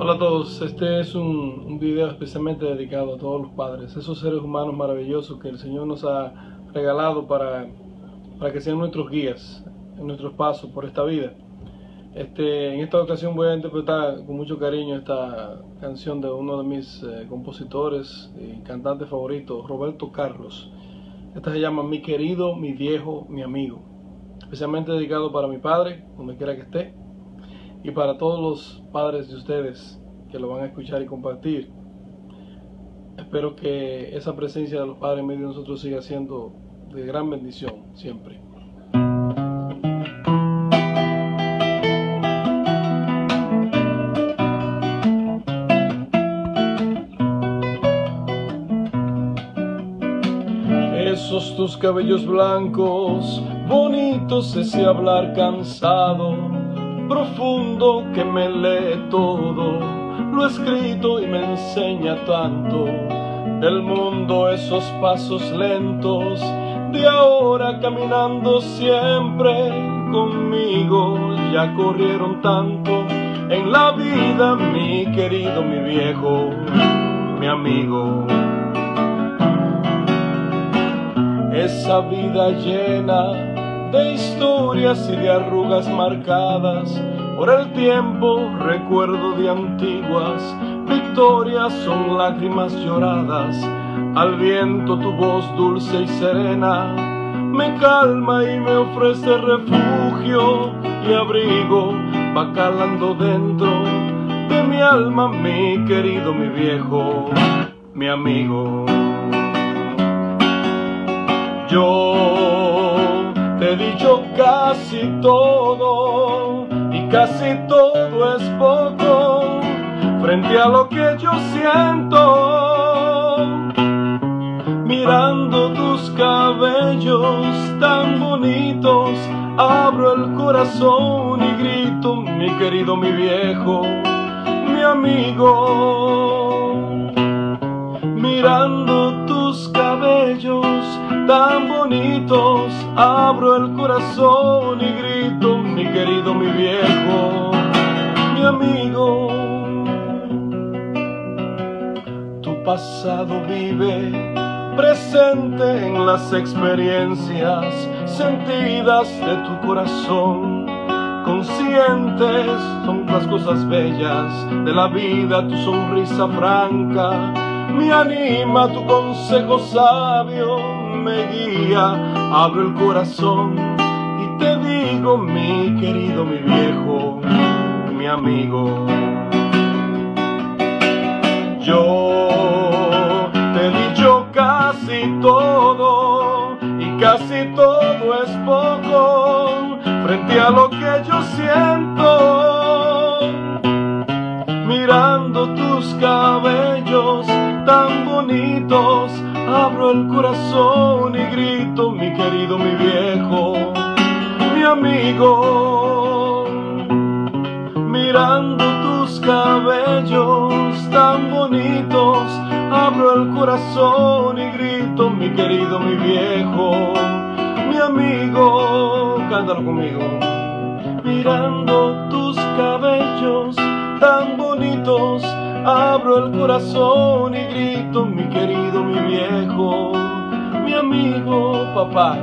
Hola a todos, este es un video especialmente dedicado a todos los padres, esos seres humanos maravillosos que el Señor nos ha regalado para que sean nuestros guías en nuestros pasos por esta vida. En esta ocasión voy a interpretar con mucho cariño esta canción de uno de mis compositores y cantantes favoritos, Roberto Carlos. Esta se llama Mi querido, mi viejo, mi amigo, especialmente dedicado para mi padre, donde quiera que esté, y para todos los padres de ustedes que lo van a escuchar y compartir. Espero que esa presencia de los padres en medio de nosotros siga siendo de gran bendición siempre. Esos tus cabellos blancos, bonitos, ese hablar cansado, profundo que me lee todo, lo escrito y me enseña tanto del mundo, esos pasos lentos de ahora caminando siempre conmigo, ya corrieron tanto en la vida, mi querido, mi viejo, mi amigo. Esa vida llena de historias y de arrugas marcadas por el tiempo, recuerdo de antiguas victorias, son lágrimas lloradas. Al viento tu voz dulce y serena me calma y me ofrece refugio y abrigo, va calando dentro de mi alma, mi querido, mi viejo, mi amigo. Yo te he dicho casi todo y casi todo es poco frente a lo que yo siento. Mirando tus cabellos tan bonitos, abro el corazón y grito, mi querido, mi viejo, mi amigo. Mirando tus cabellos tan bonitos, abro el corazón y grito, mi querido, mi viejo, mi amigo. Tu pasado vive presente en las experiencias sentidas de tu corazón. Conscientes son las cosas bellas de la vida, tu sonrisa franca me anima, tu consejo sabio me guía. Abro el corazón y te digo, mi querido, mi viejo, mi amigo. Yo te he dicho casi todo y casi todo es poco frente a lo que yo siento. Mirando tus cabellos tan bonitos, abro el corazón y grito, mi querido, mi viejo, mi amigo. Mirando tus cabellos tan bonitos, abro el corazón y grito, mi querido, mi viejo, mi amigo. Cántalo conmigo. Mirando tus cabellos tan bonitos, abro el corazón y grito, mi querido, mi viejo, mi amigo, papá.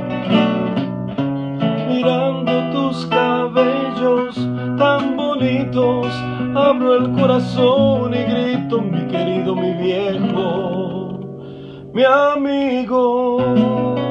Mirando tus cabellos tan bonitos, abro el corazón y grito, mi querido, mi viejo, mi amigo.